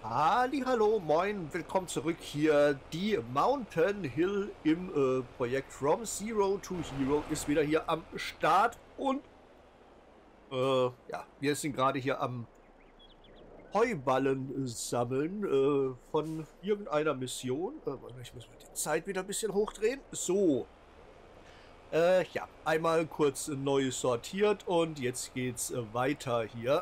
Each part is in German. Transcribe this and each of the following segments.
Hallo, moin, willkommen zurück hier. Die Mountain Hill im Projekt From Zero to Hero ist wieder hier am Start und ja, wir sind gerade hier am Heuballen sammeln von irgendeiner Mission. Ich muss mal die Zeit wieder ein bisschen hochdrehen. So, ja, einmal kurz neu sortiert und jetzt geht's weiter hier.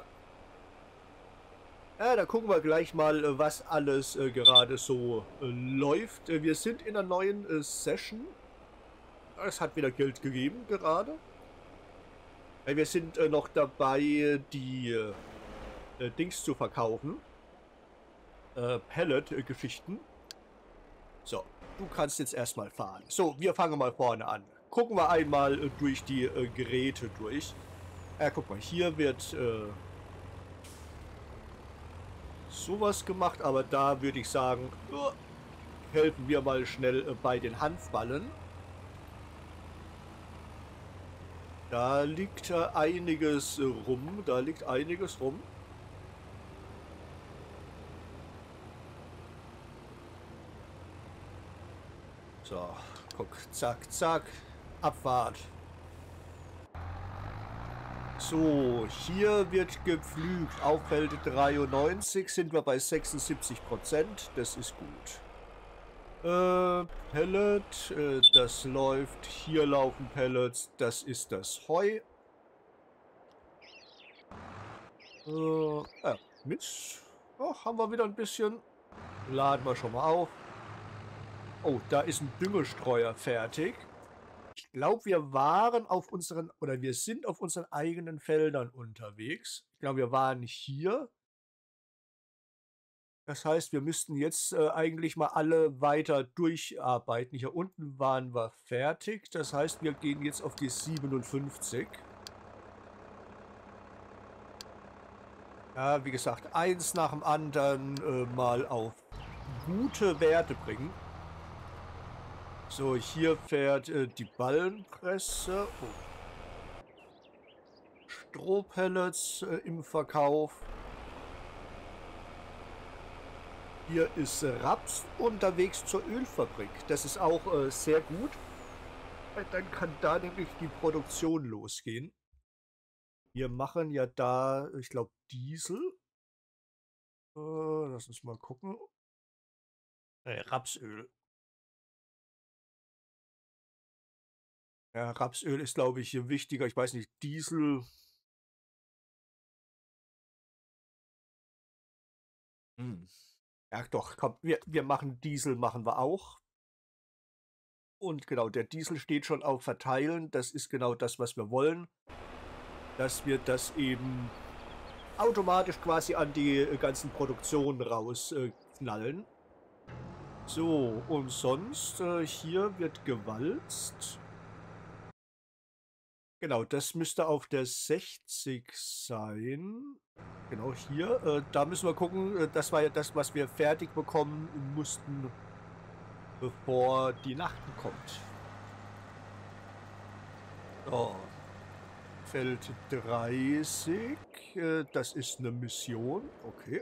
Ja, da gucken wir gleich mal, was alles gerade so läuft. Wir sind in einer neuen Session. Es hat wieder Geld gegeben gerade. Wir sind noch dabei, die Dings zu verkaufen. Pellet-Geschichten. So, du kannst jetzt erstmal fahren. So, wir fangen mal vorne an. Gucken wir einmal durch die Geräte durch. Guck mal, hier wird sowas gemacht, aber da würde ich sagen, helfen wir mal schnell bei den Hanfballen. Da liegt einiges rum. Da liegt einiges rum. So, guck, zack, zack. Abfahrt. So, hier wird gepflügt. Auf Feld 93 sind wir bei 76%. Das ist gut. Pellet, das läuft. Hier laufen Pellets. Das ist das Heu. Mist. Ach, haben wir wieder ein bisschen. Laden wir schon mal auf. Oh, da ist ein Düngestreuer fertig. Ich glaube, wir waren auf unseren, oder wir sind auf unseren eigenen Feldern unterwegs. Ich glaube, wir waren hier. Das heißt, wir müssten jetzt eigentlich mal alle weiter durcharbeiten. Hier unten waren wir fertig. Das heißt, wir gehen jetzt auf die 57. Ja, wie gesagt, eins nach dem anderen mal auf gute Werte bringen. So, hier fährt die Ballenpresse. Oh. Strohpellets im Verkauf. Hier ist Raps unterwegs zur Ölfabrik. Das ist auch sehr gut. Dann kann da nämlich die Produktion losgehen. Wir machen ja da, ich glaube, Diesel. Lass uns mal gucken. Rapsöl. Ja, Rapsöl ist, glaube ich, hier wichtiger. Ich weiß nicht, Diesel. Hm. Ja, doch, komm, wir machen Diesel, machen wir auch. Und genau, der Diesel steht schon auf Verteilen. Das ist genau das, was wir wollen. Dass wir das eben automatisch quasi an die ganzen Produktionen rausknallen. So, und sonst, hier wird gewalzt. Genau, das müsste auf der 60 sein. Genau, hier. Da müssen wir gucken. Das war ja das, was wir fertig bekommen mussten, bevor die Nacht kommt. So. Feld 30. Das ist eine Mission. Okay.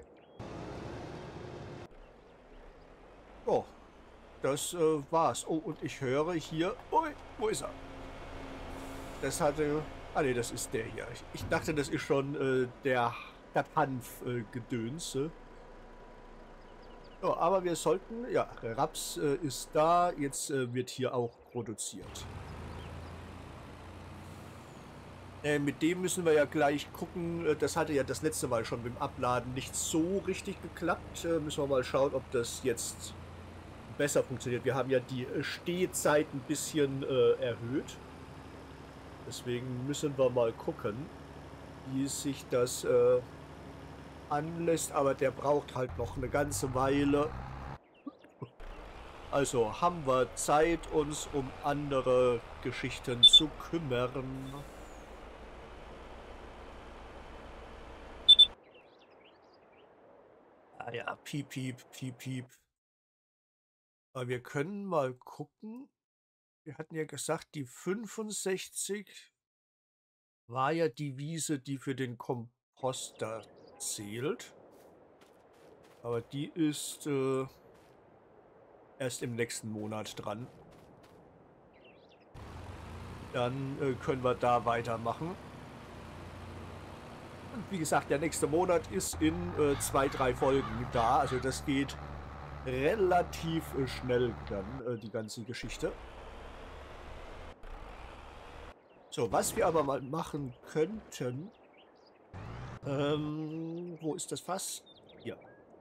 Oh, das war's. Oh, und ich höre hier. Ui, wo ist er? Das hatte. Ah, ne, das ist der hier. Ich dachte, das ist schon der Hanf-Gedönse. So, aber wir sollten. Ja, Raps ist da. Jetzt wird hier auch produziert. Mit dem müssen wir ja gleich gucken. Das hatte ja das letzte Mal schon mit dem Abladen nicht so richtig geklappt. Müssen wir mal schauen, ob das jetzt besser funktioniert. Wir haben ja die Stehzeit ein bisschen erhöht. Deswegen müssen wir mal gucken, wie sich das anlässt. Aber der braucht halt noch eine ganze Weile. Also haben wir Zeit, uns um andere Geschichten zu kümmern. Ah ja, piep, piep, piep, piep. Aber wir können mal gucken. Wir hatten ja gesagt, die 65 war ja die Wiese, die für den Komposter zählt. Aber die ist erst im nächsten Monat dran. Dann können wir da weitermachen. Und wie gesagt, der nächste Monat ist in 2, 3 Folgen da. Also das geht relativ schnell dann, die ganze Geschichte. So, was wir aber mal machen könnten... wo ist das Fass? Hier.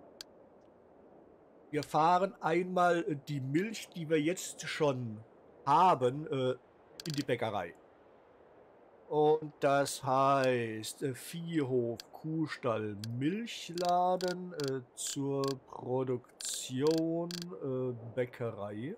Wir fahren einmal die Milch, die wir jetzt schon haben, in die Bäckerei. Und das heißt Viehhof, Kuhstall, Milchladen zur Produktion Bäckerei.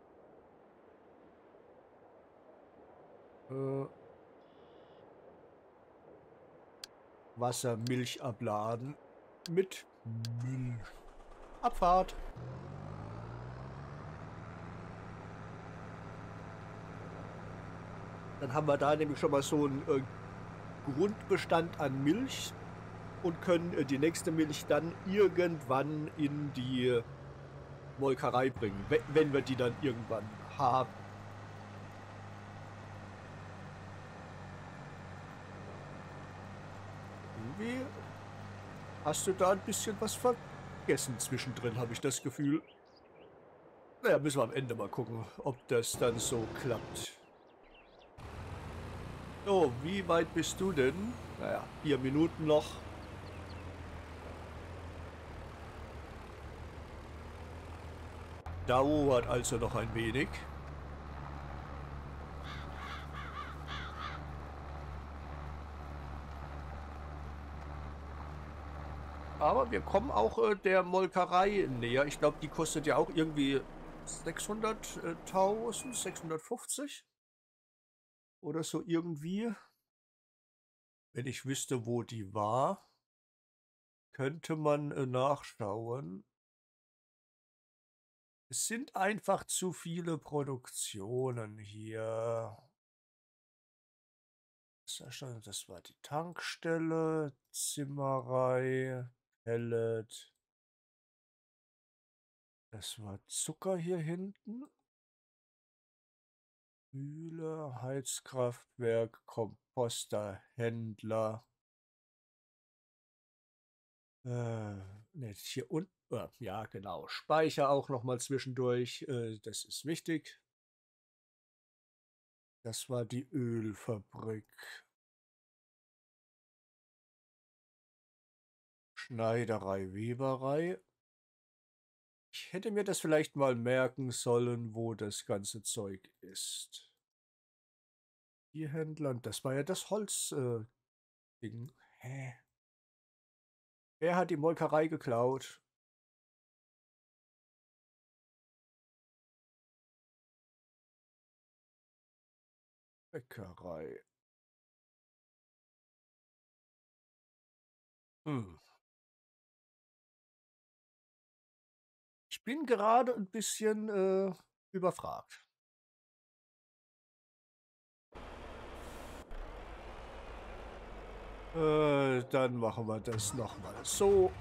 Wasser, Milch abladen mit Milch. Abfahrt. Dann haben wir da nämlich schon mal so einen Grundbestand an Milch und können die nächste Milch dann irgendwann in die Molkerei bringen, wenn wir die dann irgendwann haben. Irgendwie hast du da ein bisschen was vergessen zwischendrin, habe ich das Gefühl. Naja, müssen wir am Ende mal gucken, ob das dann so klappt. So, wie weit bist du denn? Naja, 4 Minuten noch. Dauert also noch ein wenig. Aber wir kommen auch der Molkerei näher. Ich glaube, die kostet ja auch irgendwie 600.000, 650 oder so irgendwie. Wenn ich wüsste, wo die war, könnte man nachschauen. Es sind einfach zu viele Produktionen hier. Das war die Tankstelle, Zimmerei, Pellet. Das war Zucker hier hinten. Mühle, Heizkraftwerk, Komposter, Händler. Ne, hier unten. Ja, genau. Speicher auch noch mal zwischendurch. Das ist wichtig. Das war die Ölfabrik. Schneiderei, Weberei. Ich hätte mir das vielleicht mal merken sollen, wo das ganze Zeug ist. Tierhändler, das war ja das Holz-Ding. Hä? Wer hat die Molkerei geklaut? Bäckerei. Ich bin gerade ein bisschen überfragt. Dann machen wir das nochmal so.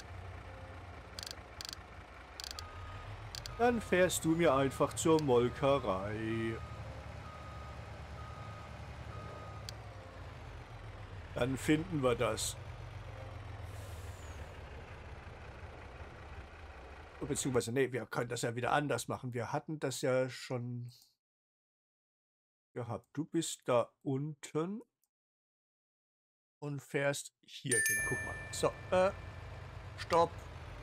Dann fährst du mir einfach zur Molkerei. Dann finden wir das. Beziehungsweise, nee, wir können das ja wieder anders machen. Wir hatten das ja schon gehabt. Du bist da unten und fährst hier hin. Guck mal. So, stopp.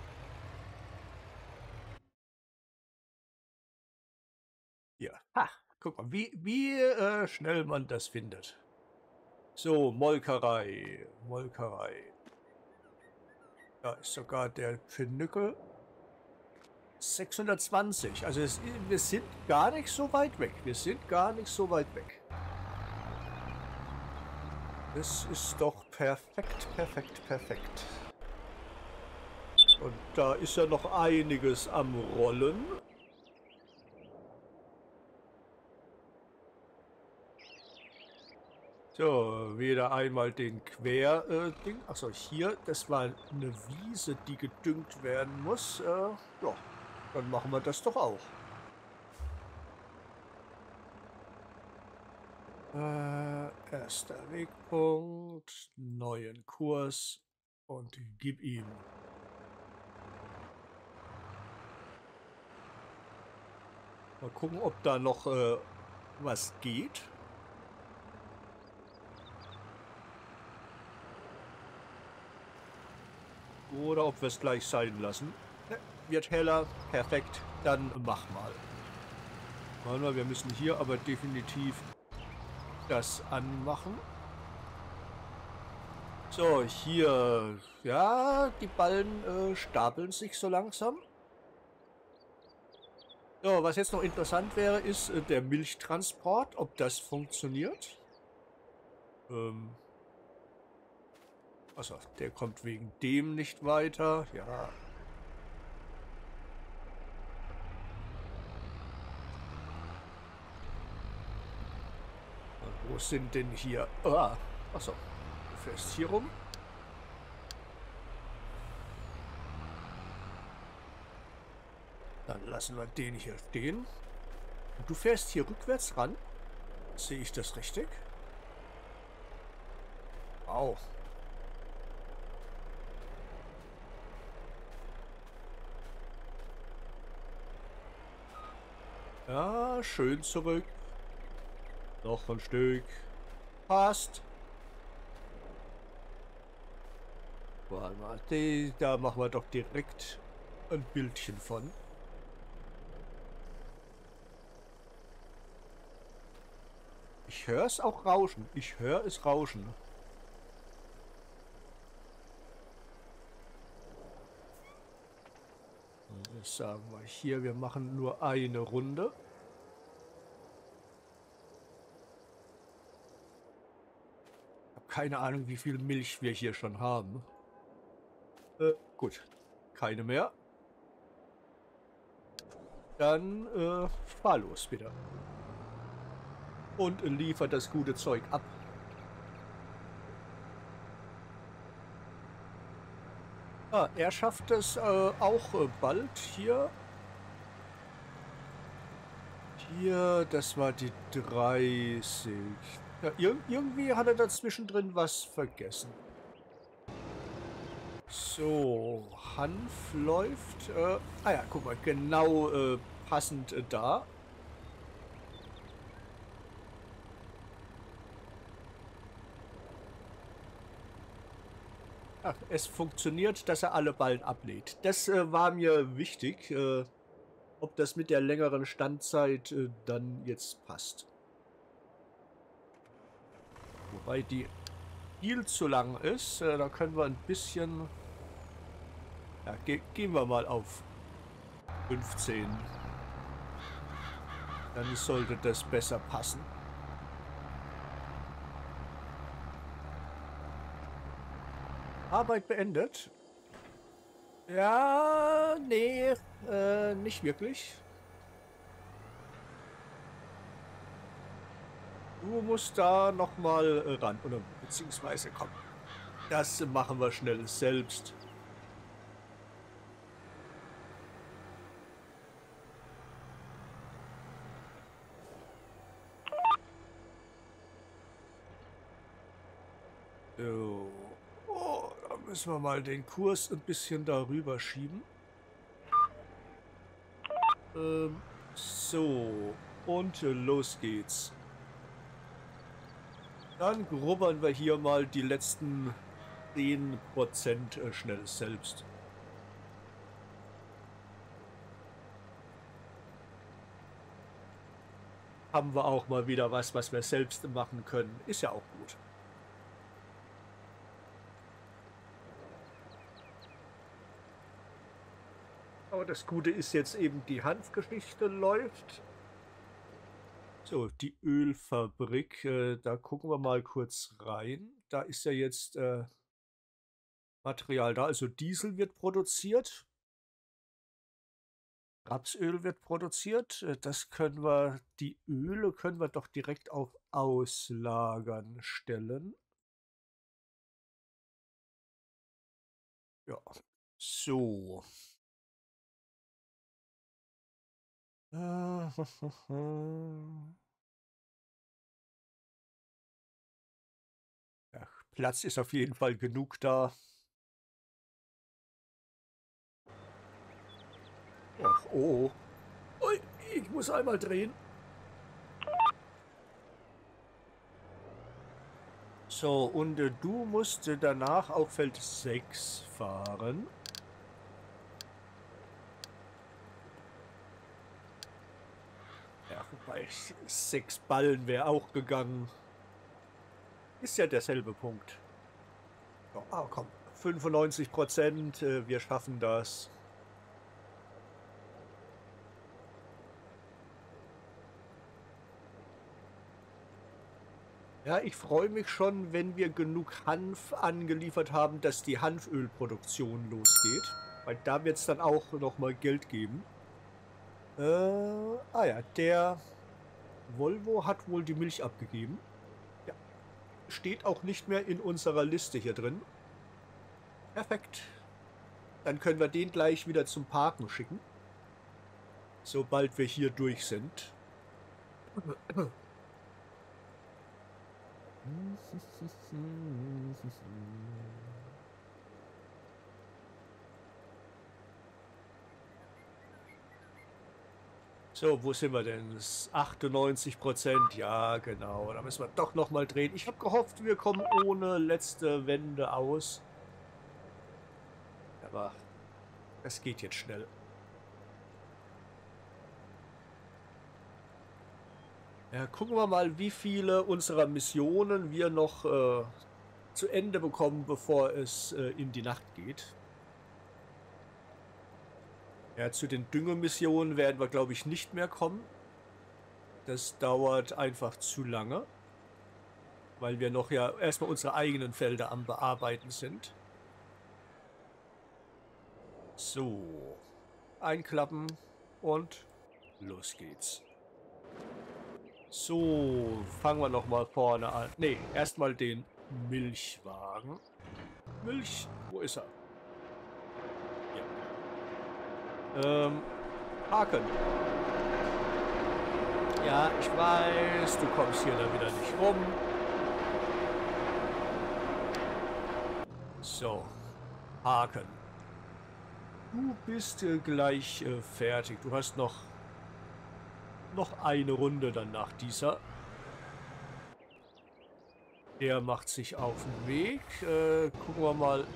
Hier. Ha, guck mal, wie schnell man das findet. So, Molkerei. Molkerei. Da ist sogar der Pinöckel. 620. Also wir sind gar nicht so weit weg. Wir sind gar nicht so weit weg. Das ist doch perfekt, perfekt, perfekt. Und da ist ja noch einiges am Rollen. So, wieder einmal den Quer-Ding. Achso, hier, das war eine Wiese, die gedüngt werden muss. Ja, dann machen wir das doch auch. Erster Wegpunkt, neuen Kurs und gib ihm. Mal gucken, ob da noch was geht. Oder ob wir es gleich sein lassen. Ne, wird heller. Perfekt. Dann mach mal. Warte mal, wir müssen hier aber definitiv das anmachen. So, hier. Ja, die Ballen stapeln sich so langsam. So, was jetzt noch interessant wäre, ist der Milchtransport, ob das funktioniert. Also, der kommt wegen dem nicht weiter. Ja. Und wo sind denn hier? Ah, achso. Du fährst hier rum. Dann lassen wir den hier stehen. Und du fährst hier rückwärts ran. Sehe ich das richtig? Wow. Ja, schön zurück. Noch ein Stück. Passt. Warte mal, da machen wir doch direkt ein Bildchen von. Ich höre es auch rauschen. Ich höre es rauschen. Das sagen wir hier, wir machen nur eine Runde. Ich habe keine Ahnung, wie viel Milch wir hier schon haben. Gut, keine mehr. Dann fahr los wieder. Und liefert das gute Zeug ab. Ah, er schafft es auch bald hier. Hier, das war die 30. Ja, irgendwie hat er dazwischen drin was vergessen. So, Hanf läuft. Ah ja, guck mal, genau passend da. Ach, es funktioniert, dass er alle Ballen ablädt. Das war mir wichtig, ob das mit der längeren Standzeit dann jetzt passt. Wobei die viel zu lang ist, da können wir ein bisschen... Ja, gehen wir mal auf 15. Dann sollte das besser passen. Arbeit beendet. Ja, nee, nicht wirklich. Du musst da nochmal ran. Oder beziehungsweise, komm, das machen wir schnell selbst. So. Oh, da müssen wir mal den Kurs ein bisschen darüber schieben. So. Und los geht's. Dann grubbern wir hier mal die letzten 10% schnell selbst. Haben wir auch mal wieder was wir selbst machen können. Ist ja auch gut. Aber das Gute ist jetzt eben, die Hanfgeschichte läuft. So, die Ölfabrik, da gucken wir mal kurz rein. Da ist ja jetzt Material da, also Diesel wird produziert. Rapsöl wird produziert. Das können wir, die Öle können wir doch direkt auf auslagern stellen. Ja, so. Ja, Platz ist auf jeden Fall genug da. Ach, oh. Ui, ich muss einmal drehen. So, und du musst danach auf Feld 6 fahren. Ja, wobei 6 Ballen wäre auch gegangen. Ist ja derselbe Punkt. Oh, komm, 95%, wir schaffen das. Ja, ich freue mich schon, wenn wir genug Hanf angeliefert haben, dass die Hanfölproduktion losgeht. Weil da wird es dann auch nochmal Geld geben. Ja, der Volvo hat wohl die Milch abgegeben. Ja. Steht auch nicht mehr in unserer Liste hier drin. Perfekt. Dann können wir den gleich wieder zum Parken schicken. Sobald wir hier durch sind. So, wo sind wir denn? Das 98%. Ja, genau. Da müssen wir doch nochmal drehen. Ich habe gehofft, wir kommen ohne letzte Wende aus. Aber das geht jetzt schnell. Ja, gucken wir mal, wie viele unserer Missionen wir noch zu Ende bekommen, bevor es in die Nacht geht. Ja, zu den Düngemissionen werden wir, glaube ich, nicht mehr kommen. Das dauert einfach zu lange. Weil wir noch ja erstmal unsere eigenen Felder am Bearbeiten sind. So. Einklappen und los geht's. So, fangen wir nochmal vorne an. Ne, erstmal den Milchwagen. Milch, wo ist er? Ja. Haken. Ja, ich weiß, du kommst hier dann wieder nicht rum. So, Haken. Du bist gleich fertig. Du hast noch eine Runde dann nach dieser. Der macht sich auf den Weg. Gucken wir mal.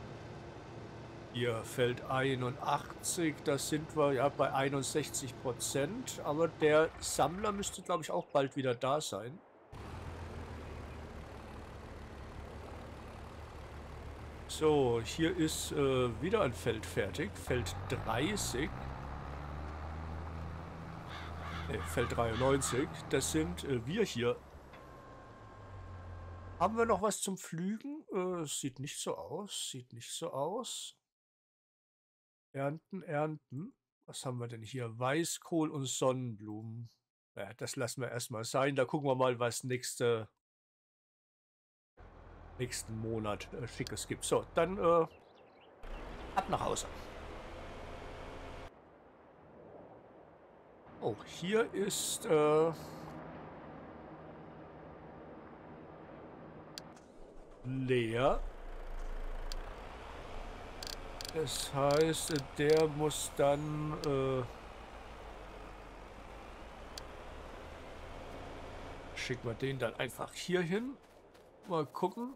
Hier Feld 81, da sind wir ja bei 61%. Aber der Sammler müsste, glaube ich, auch bald wieder da sein. So, hier ist wieder ein Feld fertig. Feld 30. Ne, Feld 93. Das sind wir hier. Haben wir noch was zum Pflügen? Sieht nicht so aus. Sieht nicht so aus. Ernten, ernten. Was haben wir denn hier? Weißkohl und Sonnenblumen. Ja, das lassen wir erstmal sein. Da gucken wir mal, was nächsten Monat Schickes gibt. So, dann ab nach Hause. Oh, hier ist leer. Das heißt, der muss dann schicken wir den dann einfach hier hin. Mal gucken.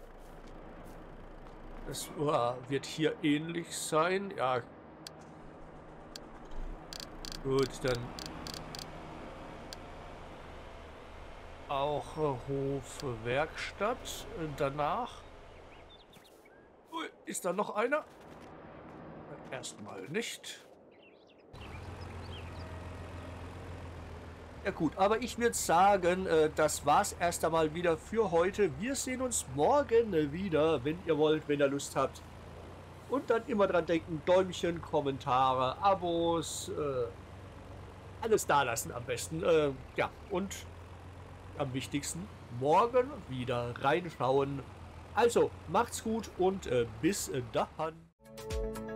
Das wird hier ähnlich sein. Ja. Gut, dann auch Hof Werkstatt. Danach ist da noch einer? Erstmal nicht. Ja gut, aber ich würde sagen, das war's erst einmal wieder für heute. Wir sehen uns morgen wieder, wenn ihr wollt, wenn ihr Lust habt. Und dann immer dran denken, Däumchen, Kommentare, Abos, alles da lassen am besten. Ja, und am wichtigsten, morgen wieder reinschauen. Also, macht's gut und bis dann.